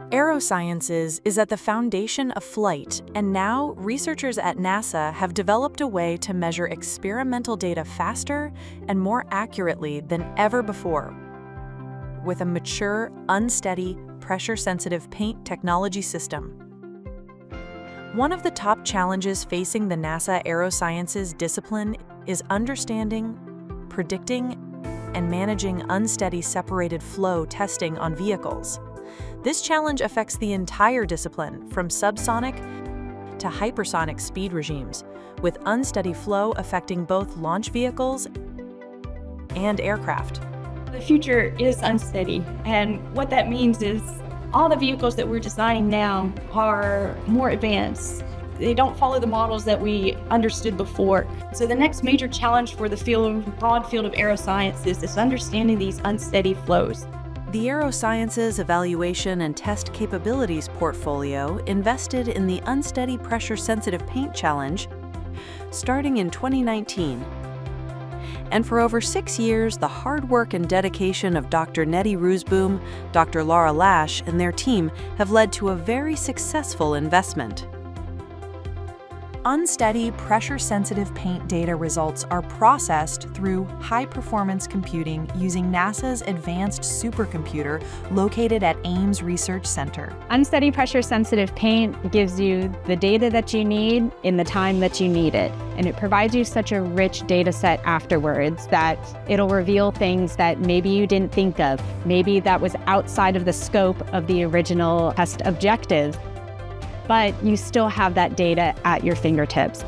Aerosciences is at the foundation of flight, and now researchers at NASA have developed a way to measure experimental data faster and more accurately than ever before with a mature, unsteady, pressure-sensitive paint technology system. One of the top challenges facing the NASA Aerosciences discipline is understanding, predicting, and managing unsteady separated flow testing on vehicles. This challenge affects the entire discipline, from subsonic to hypersonic speed regimes, with unsteady flow affecting both launch vehicles and aircraft. The future is unsteady, and what that means is all the vehicles that we're designing now are more advanced. They don't follow the models that we understood before. So the next major challenge for the broad field of aerosciences is understanding these unsteady flows. The Aerosciences Evaluation and Test Capabilities portfolio invested in the Unsteady Pressure-Sensitive Paint Challenge starting in 2019. And for over 6 years, the hard work and dedication of Dr. Nettie Roosboom, Dr. Laura Lash, and their team have led to a very successful investment. Unsteady, pressure-sensitive paint data results are processed through high-performance computing using NASA's advanced supercomputer located at Ames Research Center. Unsteady pressure-sensitive paint gives you the data that you need in the time that you need it. And it provides you such a rich data set afterwards that it'll reveal things that maybe you didn't think of. Maybe that was outside of the scope of the original test objective, but you still have that data at your fingertips.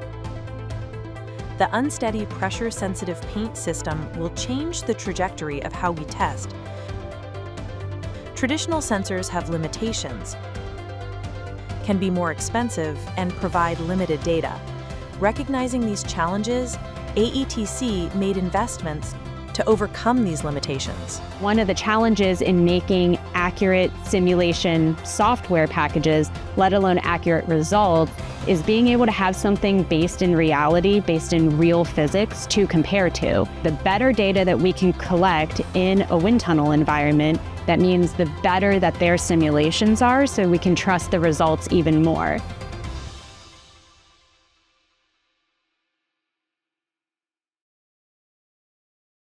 The unsteady pressure-sensitive paint system will change the trajectory of how we test. Traditional sensors have limitations, can be more expensive, and provide limited data. Recognizing these challenges, AETC made investments to overcome these limitations. One of the challenges in making accurate simulation software packages, let alone accurate results, is being able to have something based in reality, based in real physics to compare to. The better data that we can collect in a wind tunnel environment, that means the better that their simulations are, so we can trust the results even more.